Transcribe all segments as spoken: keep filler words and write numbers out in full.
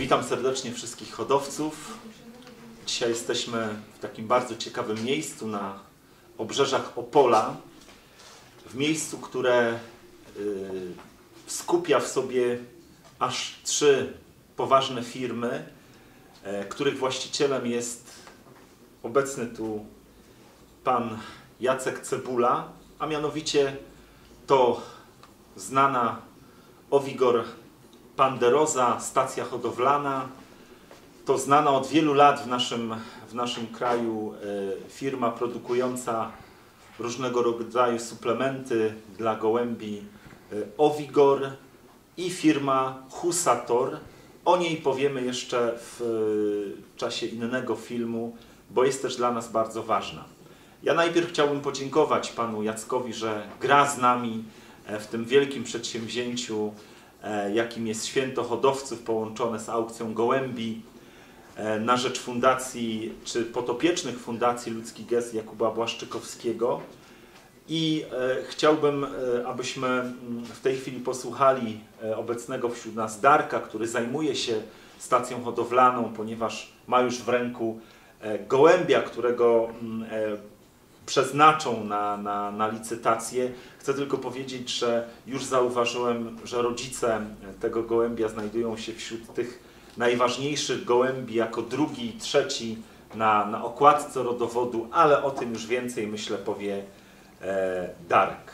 Witam serdecznie wszystkich hodowców. Dzisiaj jesteśmy w takim bardzo ciekawym miejscu na obrzeżach Opola. W miejscu, które y, skupia w sobie aż trzy poważne firmy, y, których właścicielem jest obecny tu pan Jacek Cebula, a mianowicie to znana Owigor Panderoza, stacja hodowlana. To znana od wielu lat w naszym, w naszym kraju e, firma produkująca różnego rodzaju suplementy dla gołębi e, Owigor i firma Husator. O niej powiemy jeszcze w e, czasie innego filmu, bo jest też dla nas bardzo ważna. Ja najpierw chciałbym podziękować panu Jackowi, że gra z nami w tym wielkim przedsięwzięciu, jakim jest Święto Hodowców połączone z aukcją gołębi na rzecz fundacji, czy potopiecznych Fundacji Ludzki Gest Jakuba Błaszczykowskiego. I e, chciałbym, e, abyśmy w tej chwili posłuchali e, obecnego wśród nas Darka, który zajmuje się stacją hodowlaną, ponieważ ma już w ręku e, gołębia, którego e, przeznaczą na, na, na licytację. Chcę tylko powiedzieć, że już zauważyłem, że rodzice tego gołębia znajdują się wśród tych najważniejszych gołębi jako drugi i trzeci na, na okładce rodowodu, ale o tym już więcej, myślę, powie e, Darek.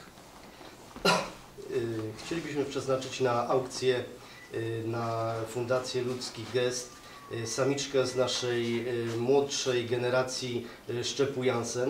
Chcielibyśmy przeznaczyć na aukcję na Fundację Ludzki Gest samiczkę z naszej młodszej generacji szczepu Jansen.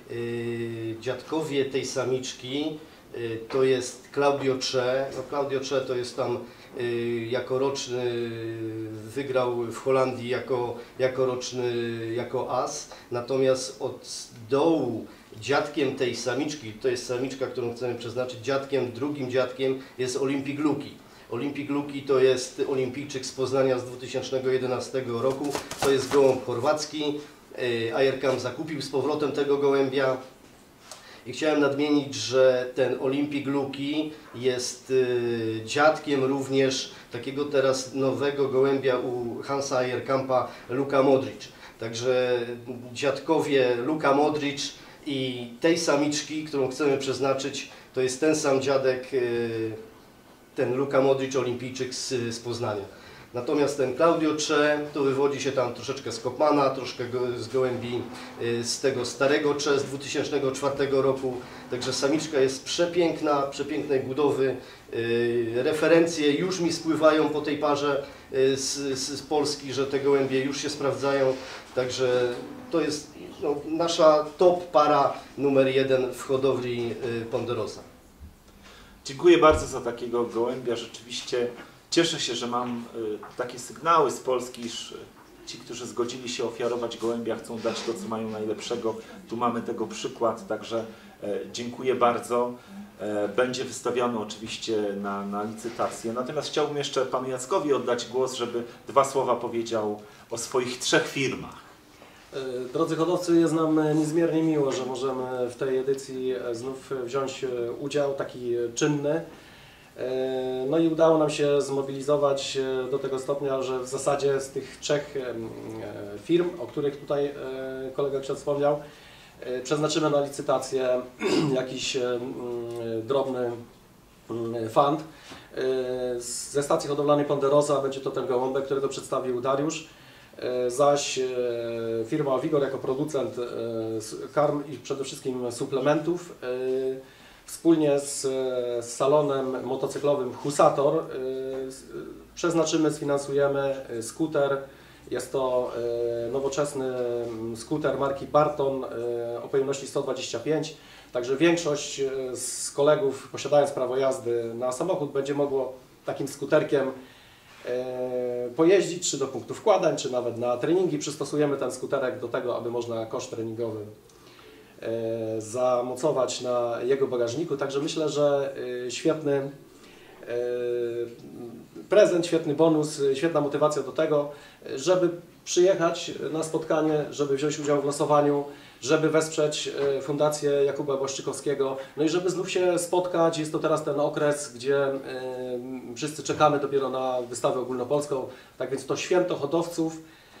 Dziadkowie tej samiczki to jest Claudio Cze. No, Claudio Cze to jest tam jako roczny, wygrał w Holandii jako, jako roczny, jako as. Natomiast od dołu dziadkiem tej samiczki, to jest samiczka, którą chcemy przeznaczyć, dziadkiem, drugim dziadkiem jest Olimpik Luki. Olimpik Luki to jest olimpijczyk z Poznania z dwa tysiące jedenastego roku. To jest gołąb chorwacki. Ajerkam zakupił z powrotem tego gołębia i chciałem nadmienić, że ten Olimpik Luki jest y, dziadkiem również takiego teraz nowego gołębia u Hansa Ajerkampa, Luka Modric. Także dziadkowie Luka Modric i tej samiczki, którą chcemy przeznaczyć, to jest ten sam dziadek, y, ten Luka Modric, olimpijczyk z, z Poznania. Natomiast ten Claudio Cze to wywodzi się tam troszeczkę z Kopmana, troszkę go, z gołębi z tego starego Cze z dwa tysiące czwartego roku. Także samiczka jest przepiękna, przepięknej budowy. Referencje już mi spływają po tej parze z, z, z Polski, że te gołębie już się sprawdzają. Także to jest no, nasza top para numer jeden w hodowli Ponderosa. Dziękuję bardzo za takiego gołębia. Rzeczywiście cieszę się, że mam y, takie sygnały z Polski, iż ci, którzy zgodzili się ofiarować gołębia, chcą dać to, co mają najlepszego. Tu mamy tego przykład, także e, dziękuję bardzo. E, będzie wystawiony oczywiście na, na licytację. Natomiast chciałbym jeszcze panu Jackowi oddać głos, żeby dwa słowa powiedział o swoich trzech firmach. Drodzy hodowcy, jest nam niezmiernie miło, że możemy w tej edycji znów wziąć udział, taki czynny. No i udało nam się zmobilizować do tego stopnia, że w zasadzie z tych trzech firm, o których tutaj kolega ksiądz wspomniał, przeznaczymy na licytację jakiś drobny fund. Ze stacji hodowlanej Ponderosa będzie to ten gołąbek, którego przedstawił Dariusz, zaś firma Owigor jako producent karm i przede wszystkim suplementów wspólnie z, z salonem motocyklowym Husator y, przeznaczymy, sfinansujemy skuter. Jest to y, nowoczesny skuter marki Barton y, o pojemności sto dwadzieścia pięć. Także większość z kolegów, posiadając prawo jazdy na samochód, będzie mogło takim skuterkiem y, pojeździć, czy do punktu wkładań, czy nawet na treningi. Przystosujemy ten skuterek do tego, aby można koszt treningowy zamocować na jego bagażniku, także myślę, że świetny prezent, świetny bonus, świetna motywacja do tego, żeby przyjechać na spotkanie, żeby wziąć udział w losowaniu. żeby wesprzeć e, Fundację Jakuba Błaszczykowskiego, no i żeby znów się spotkać. Jest to teraz ten okres, gdzie e, wszyscy czekamy dopiero na wystawę ogólnopolską, tak więc to święto hodowców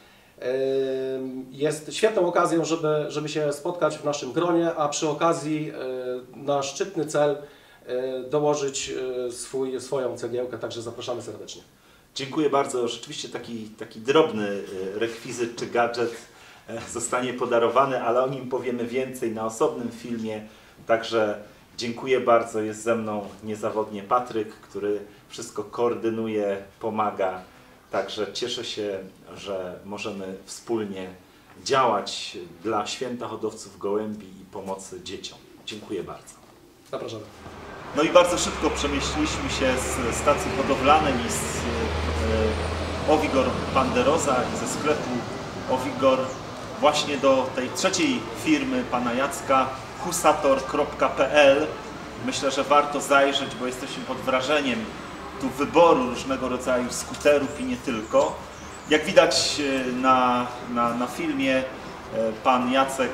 jest świetną okazją, żeby, żeby się spotkać w naszym gronie, a przy okazji na szczytny cel dołożyć swój, swoją cegiełkę, także zapraszamy serdecznie. Dziękuję bardzo. Rzeczywiście taki, taki drobny rekwizyt czy gadżet zostanie podarowany, ale o nim powiemy więcej na osobnym filmie, także dziękuję bardzo. Jest ze mną niezawodnie Patryk, który wszystko koordynuje, pomaga. Także cieszę się, że możemy wspólnie działać dla Święta Hodowców Gołębi i pomocy dzieciom. Dziękuję bardzo. Zapraszamy. No i bardzo szybko przemieściliśmy się z stacji hodowlanej i z e, Owigor Panderoza i ze sklepu Owigor właśnie do tej trzeciej firmy pana Jacka, husator kropka p l. Myślę, że warto zajrzeć, bo jesteśmy pod wrażeniem tu wyboru różnego rodzaju skuterów i nie tylko. Jak widać na, na, na filmie, pan Jacek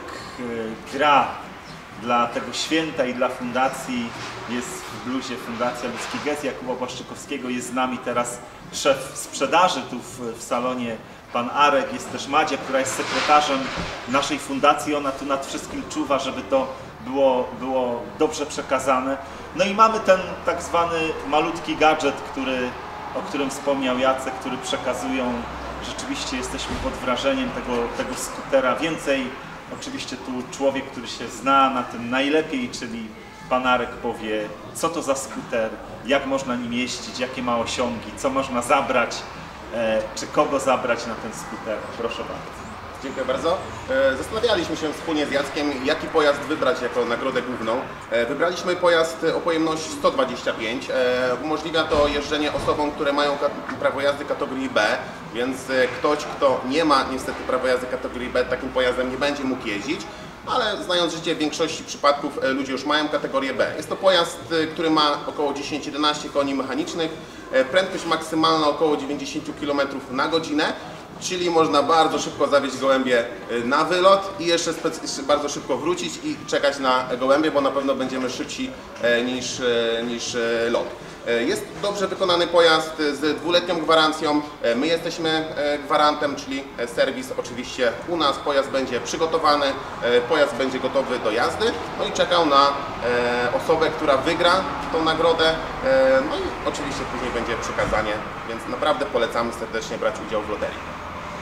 gra dla tego święta i dla fundacji. Jest w bluzie Fundacja Ludzki Gest Jakuba Błaszczykowskiego. Jest z nami teraz szef sprzedaży tu w, w salonie, pan Arek. Jest też Madzia, która jest sekretarzem naszej fundacji. Ona tu nad wszystkim czuwa, żeby to było, było dobrze przekazane. No i mamy ten tak zwany malutki gadżet, który, o którym wspomniał Jacek, który przekazują. Rzeczywiście jesteśmy pod wrażeniem tego, tego skutera. Więcej oczywiście tu człowiek, który się zna na tym najlepiej, czyli pan Arek powie, co to za skuter, jak można nim jeździć, jakie ma osiągi, co można zabrać, e, czy kogo zabrać na ten skuter. Proszę bardzo. Dziękuję bardzo. Zastanawialiśmy się wspólnie z Jackiem, jaki pojazd wybrać jako nagrodę główną. Wybraliśmy pojazd o pojemności sto dwadzieścia pięć. Umożliwia to jeżdżenie osobom, które mają prawo jazdy kategorii B, więc ktoś, kto nie ma niestety prawa jazdy kategorii B, takim pojazdem nie będzie mógł jeździć. Ale znając życie, w większości przypadków ludzie już mają kategorię B. Jest to pojazd, który ma około dziesięć do jedenastu koni mechanicznych, prędkość maksymalna około dziewięćdziesiąt kilometrów na godzinę. Czyli można bardzo szybko zawieźć gołębie na wylot i jeszcze bardzo szybko wrócić i czekać na gołębie, bo na pewno będziemy szybsi niż, niż lot. Jest dobrze wykonany pojazd z dwuletnią gwarancją. My jesteśmy gwarantem, czyli serwis oczywiście u nas. Pojazd będzie przygotowany, pojazd będzie gotowy do jazdy, no i czekał na osobę, która wygra tą nagrodę. No i oczywiście później będzie przekazanie, więc naprawdę polecamy serdecznie brać udział w loterii.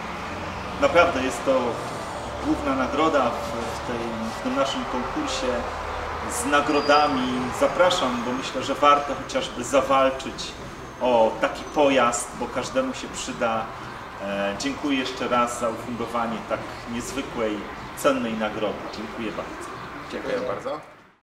Naprawdę jest to główna nagroda w, w, tej, w tym naszym konkursie z nagrodami. Zapraszam, bo myślę, że warto chociażby zawalczyć o taki pojazd, bo każdemu się przyda. E, dziękuję jeszcze raz za ufundowanie tak niezwykłej, cennej nagrody. Dziękuję bardzo. Dziękuję bardzo.